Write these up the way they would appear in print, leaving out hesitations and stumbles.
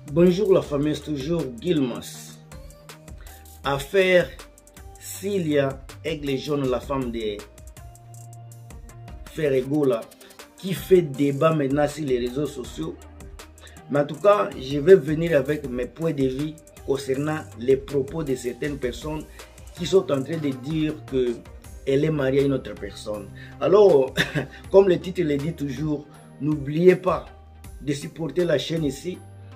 Bonjour la famille, c'est toujours Gilmas. Affaire Cilia Aigle Jaune, la femme de Ferregola, qui fait débat maintenant sur les réseaux sociaux. Mais en tout cas, je vais venir avec mes points de vue concernant les propos de certaines personnes qui sont en train de dire qu'elle est mariée à une autre personne. Alors, comme le titre le dit toujours, n'oubliez pas de supporter la chaîne ici,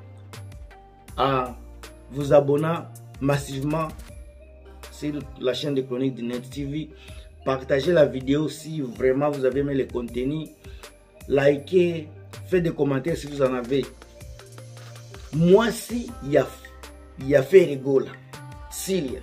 à vous abonner massivement sur la chaîne de Chroniques du Net TV. Partagez la vidéo si vraiment vous avez aimé le contenu. Likez, faites des commentaires si vous en avez. Moi, si il y a fait rigoler, Cilia.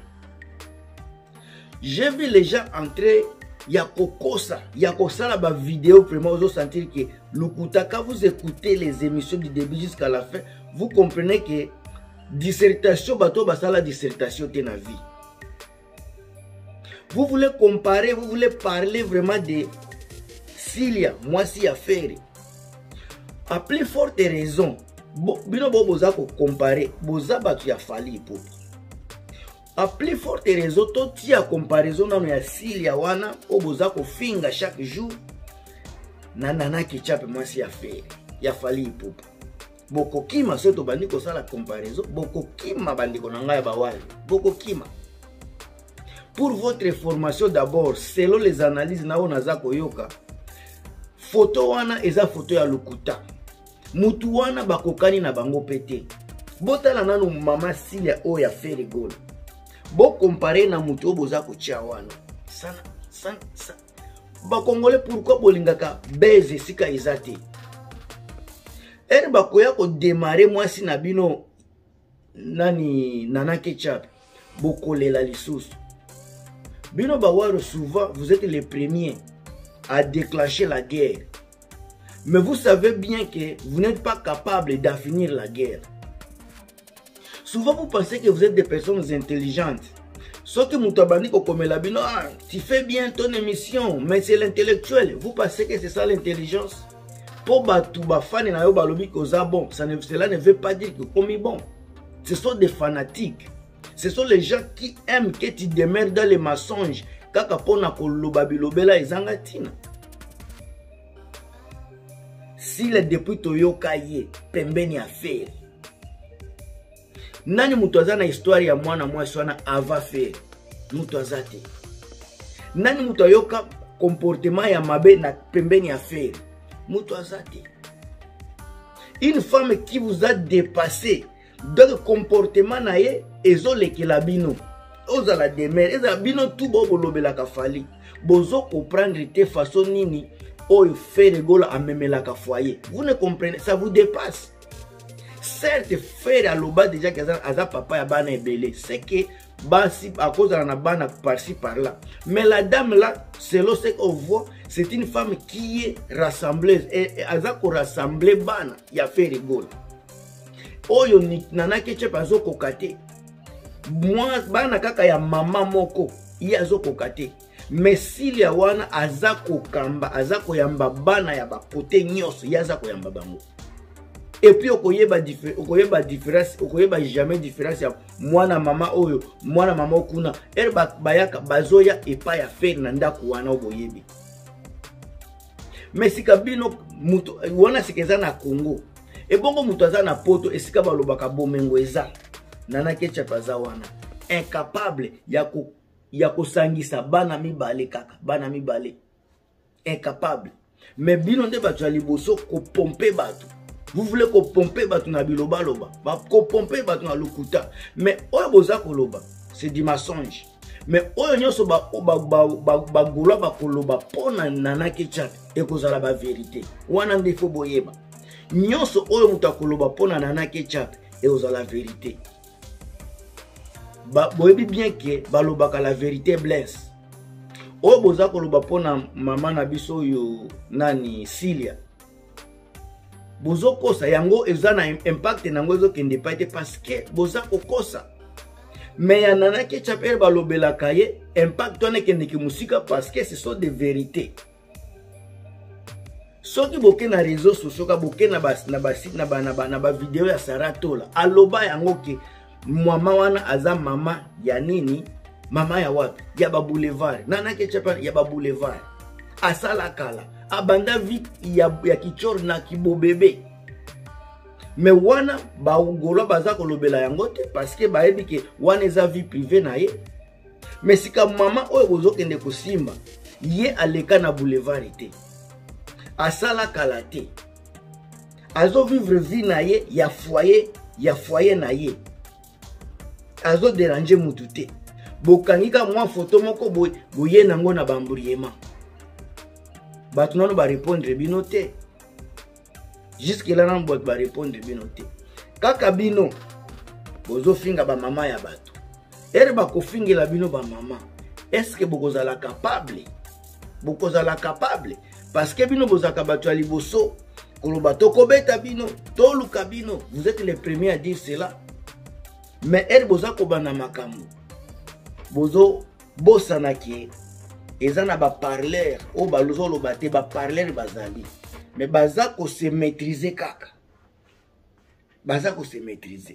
J'ai vu les gens entrer, il y a Kokosa, il y a Kokosa la vidéo, vraiment vous sentir que Lukuta, quand vous écoutez les émissions du début jusqu'à la fin, vous comprenez que dissertation, bateau, la dissertation de la vie. Vous voulez comparer, vous voulez parler vraiment de Cilia, moi si affaire. À plus forte raison, bino boza ko comparer, boza batu ya fali pour. À plus forte raison, to tia comparaison na ya Cilia wana, o boza ko finga chaque jour. Nana ki chape moi si affaire, ya fali pour. Boko kima seto bandiko sala comparaison, boko kima bandiko nanga ya bawali, boko kima. Pour votre information d'abord, selon les analyses na onaza koyoka, photo wana eza photo ya Lukuta. Mutu wana bakokani na bango pete. Botala nanu mama Cilia o ya Ferregola. Bo compare na mutu o boza ko tia wana. Sana. Ba Congolais pourquoi bolingaka beze sika ezate. Er bakoya ko démarrer mwasi na bino nani Nana Ketchup. Bokolela lisusu. Bino bawaro souvent vous êtes les premiers à déclencher la guerre. Mais vous savez bien que vous n'êtes pas capable d'affinir la guerre. Souvent vous pensez que vous êtes des personnes intelligentes. Sauf que Moutabani Kokomela Bino, tu fais bien ton émission, mais c'est l'intellectuel. Vous pensez que c'est ça l'intelligence? Pour Batouba fan et Nayo Balobi Koza bon, cela ne veut pas dire que comme bon. Ce sont des fanatiques. Ce sont les gens qui aiment que tu demeures dans les mensonges. Kaka pona koloba bilobela ezangatina. Si le depuis toyoka ye, pembeni affaire. Nani mutuaza na histoire ya mwana mwasi wana ava faire. Mutuaza te. Nani mutuayoka comportement ya mabe na pembeni affaire. Mutuaza te. Une femme qui vous a dépassé dans le comportement na ye, ezolekela bino. Oza la demeure, eza bino tout bobo lobela ka fali. Bozo comprendre te façon nini o Ferregola amemela ka foyer. Vous ne comprenez, ça vous dépasse. Certes, faire à l'oba déjà que aza papa ya bana ebele, c'est que basi à cause de la bana par-ci par-là. Mais la dame là, selon ce qu'on voit, c'est une femme qui est rassembleuse et aza ko rassembler bana ya Ferregola. Oyo ni Nana Ketchup azo kokate. Moi bana kaka ya mama moko iya azo kokate. Mais Cilia wana aza kokamba, aza koyamba bana ya bakote nyos, ya aza koyamba bango. Et puis okoyeba différence, okoyeba jamais différence ya mwana mama oyo, mwana mama okuna. Bayaka bazoya epa ya Fernanda kuwana oboyebi. Mais sikabino mutu wana sikeza na Congo. Et bongo mutu aza na poto esika balobaka bomengo eza. Nana Ketchup aza wana incapable ya kosangisa bana mibale kaka, bana mibale. Incapable. Mais bino nde batu ya liboso ko pomper batu. Vous voulez ko pomper batu na biloba loba, ba ko pomper batu na Lukuta. Mais oyo boza koloba, c'est du mensonge. Mais oyo nyonso ba gola ba koloba pona Nana Ketchup e kozala ba vérité. Wana nde fo boyeba. Nyonso oyo muta koloba pona Nana Ketchup e ozala vérité. Boyebi bien que balobaka la vérité blesse. Oyo boza koloba pona mama na biso yo nani Cilia. Bozo kosa yango eza na impact nango ezo kende paite parce que boza kokosa. Mais ya Nana Ketchup balobela kaye impact wana kende ki musika parce que ce sont des vérités. soki boke na réseaux sociaux ka boke na ba vidéo ya Saratola aloba yango ke mama wana aza mama ya nini, mama ya wapi, ya ba boulevard nana ke chapa ya ba boulevard asala kala abanda vite ya kichor na kibobebe. Mais wana ba ugolo baza kolobela yango te parce que bayebi ke wana eza vie privée na ye. Mais sika mama oyo bozokende kosimba ye aleka na boulevard te, asala kala te, azo vivre vie na ye ya foyer na ye, azo déranger mutu te. Bokangika mwa photo moko boye nango na bamburiema batu nano ba répondre bino te. Jusque là nan boîte ba répondre bino te. Kaka bino bozo finga ba mama ya batu ba kofingela bino ba mama, est-ce que bokozala capable? Bokozala capable parce que bino bozaka batu ya liboso koloba tokobeta bino toluka bino, vous êtes les premiers à dire cela. Mais boza kobana makambo bozo bosana ki eza na ba parleur o balozo loba te, ba parleur bazali mais baza ko se maîtriser kaka, baza ko se maîtriser.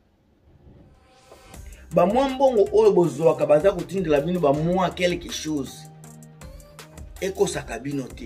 Ba mwa mbongo oyo bozwaka baza kotindela bino ba mwa quelque chose ekosaka bino te.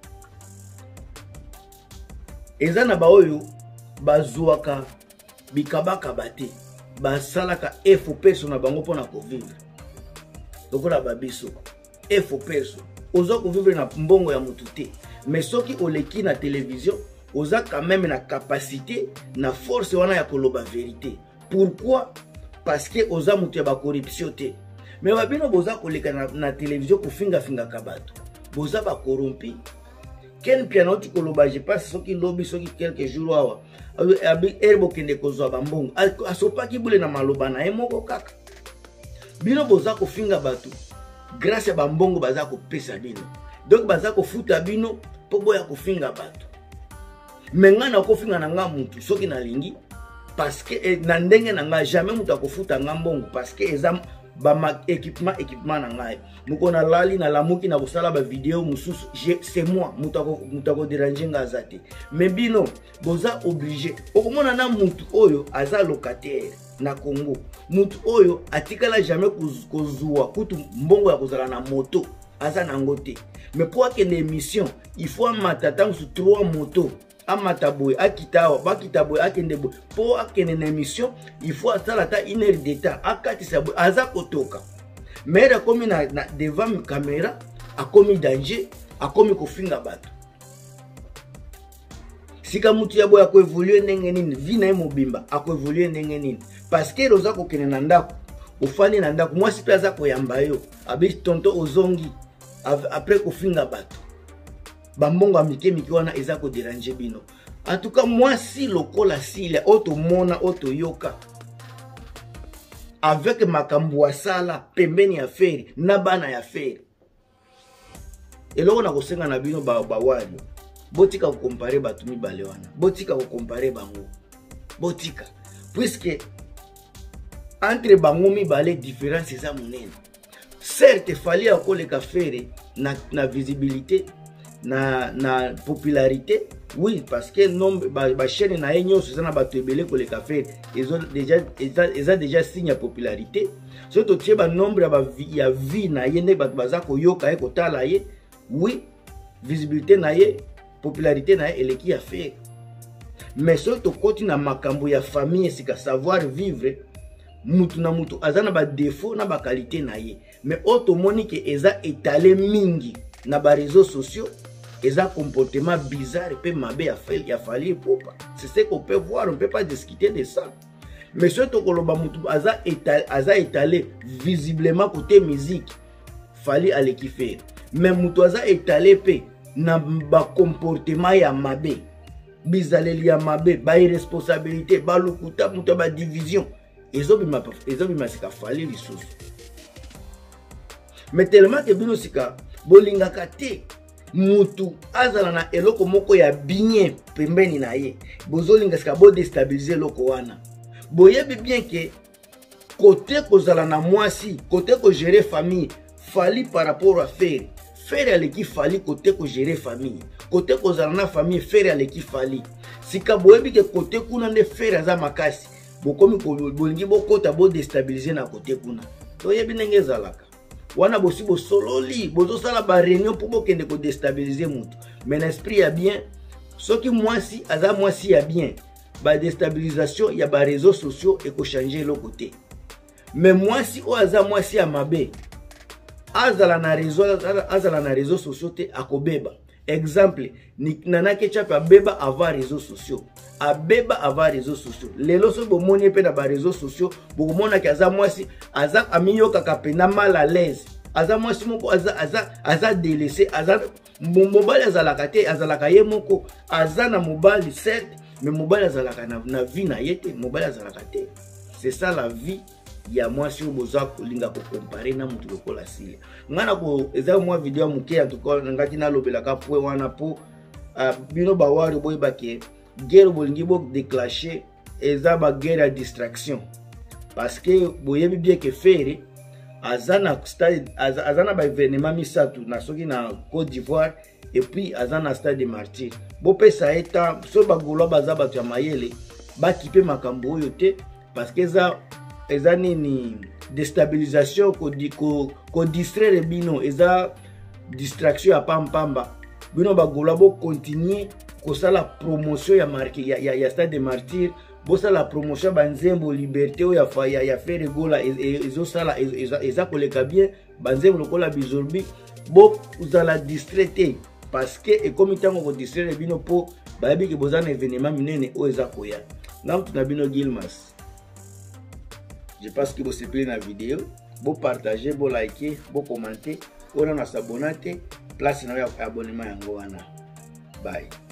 Eza na ba oyo bazwaka bikabaka bate basalaka efo peso na bango pona ko vivre. Lokola babiso efo peso ozo ko vivre na mbongo ya mutu te. Mais soki oleki na télévision oza quand même na capacité na force wana ya koloba vérité. Pourquoi? Parce que oza mutu ya ba corruption te. Mais babino boza koleka na télévision ko finga kabato boza ba corrompi. Ken piano tu koloba je passe soki lobby soki quelques jours awa abi erbo kende kozwa bambongo asopa ki bule na maloba na emoko kaka. Bino boza ko finga bato grâce à bambongo baza ko pesa bino. Donc baza ko futa bino po boya ko finga bato. Menga na ko finga na nga mutu soki na lingi parce que na ndenge na nga jamais mutu akofuta nga mbongo parce que eza ba équipement na ngai muko na lali na lamuki na kosala ba vidéo mususu c'est moi mutako déranger nga zate. Mais bino boza obligé okomona na mutu oyo aza locataire na Congo, mutu oyo atikala jamais kozua kutu mbongo ya kozala na moto aza na ngote. Mais pour qu'il y ait une émission, il faut amata sur 3 motos. Amata boy, akitawa, bakita boy, akende boy. Pour qu'il y ait une émission, il faut attendre 1 heure d'état. Akatisa boy, aza kotoka. Mais a commis devant la caméra, a commis danger, a commis kofinga bato. Si kamutu ya boy a évolué ndenge nini, vie na mobimba, a évolué ndenge nini. Parce que roza ko kene na ndako, ofani na ndako, moi si pe aza ko yamba yo, abi tonto ozongi. Après kofinga bato bambongo amike wana eza ko déranger bino. En tout cas moi si lokola sile auto mona auto yoka avec makambo asala pembeni ya feri na bana ya feri eloko na kosenga na bino ba wali botika ko comparer bato mibale wana, botika ko comparer bango, botika puisque entre bango mibale différence eza monene. Certes, il fallait encore les faire na visibilité, na popularité. Oui, parce que nombre ba chaîne na enyo c'est na bato ebele ko les faire. Ils ont déjà signé popularité. Surtout tu ba nombre ya vie na yene bato baza ko yoka e ko tala ye. Oui, visibilité na ye, popularité na ye eleki ya faire. Mais surtout koti na makambo ya famille sika savoir vivre. Mutu na mutu azana ba défaut na ba qualité na ye. Mais automoni ke eza étalé mingi na ba réseaux sociaux, eza comportement bizarre pe mabe ya fali popa. C'est ce qu'on peut voir, on peut pas discuter de ça. Mais surtout koloba mutu aza étalé visiblement côté musique, fali aleki faire. Mais mutu aza étalé pe na ba comportement ya mabe, bizaleli ya mabe, ba irresponsabilité, ba lokuta mutu ba division. Ezobima sika fali lisusu. Mais tellement que bino sika bolingaka te mutu azala na eloko moko ya bien pembeni na ye bozolinga sika bo déstabiliser loko wana. Boyebi bien que côté kozala na mwasi, côté ko gérer famille, fali par rapport à faire aleki fali côté ko gérer famille. côté kozala na famille fer aleki fali sika boyebi ke côté kuna nde fer aza makasi bokomi bolingi bokota bo déstabiliser na côté kuna toyebi ndenge ezalaka wana bosi bosololi bozosala ba réunion pour bokende ko déstabiliser mutu mais l'esprit ya bien soki mwasi aza mwasi ya bien ba déstabilisation ya ba réseaux sociaux et ko changer le côté mais mwasi o aza mwasi ya mabe azala na réseaux sociaux te akobeba exemple ni Nana Ketchup abeba avant réseaux sociaux abeba avant réseaux sociaux lelo so bomoni pe na ba réseaux sociaux bomona ki aza mwasi aza amiyoka kapena mal à l'aise aza mwasi moko aza délaissé aza mobali azalaka te azalaka ye moko aza na mobali certes mais mobali azalaka na vie na yete mobali azalaka te c'est ça la vie ya mwasi oboza kolinga ko comparer na mutu lokola sile ngana ko eza mwa video muke en tout cas ngati na lobelaka po wana po bino bawari boy bake guerre bolingi bo déclencher eza ba guerre à distraction parce que boyebi bien que faire azana stade azana ba événement misatu na soki na Côte d'Ivoire et puis azana stade de martyr bo pesa eta so bagolo baza batu ya mayele ba kipe makambo oyo te parce que eza nini déstabilisation ko distraire bino eza distraction ya pampamba bino bagolo bo continuer ko sala promotion ya marque ya stade de martyr bo sala promotion banzembo liberté ya faire gola ezo sala eza koleka bien banzembo lokola bizorbi bo uzala distraité parce que et comme tango ko distraire bino po bayebi ke bozana événement minene o eza koya ngamtu na bino Gilmas. Je pense que vous avez aimé la vidéo. Vous partagez, vous likez, vous commentez. Vous s'abonnez. Place dans l'abonnement. Bye.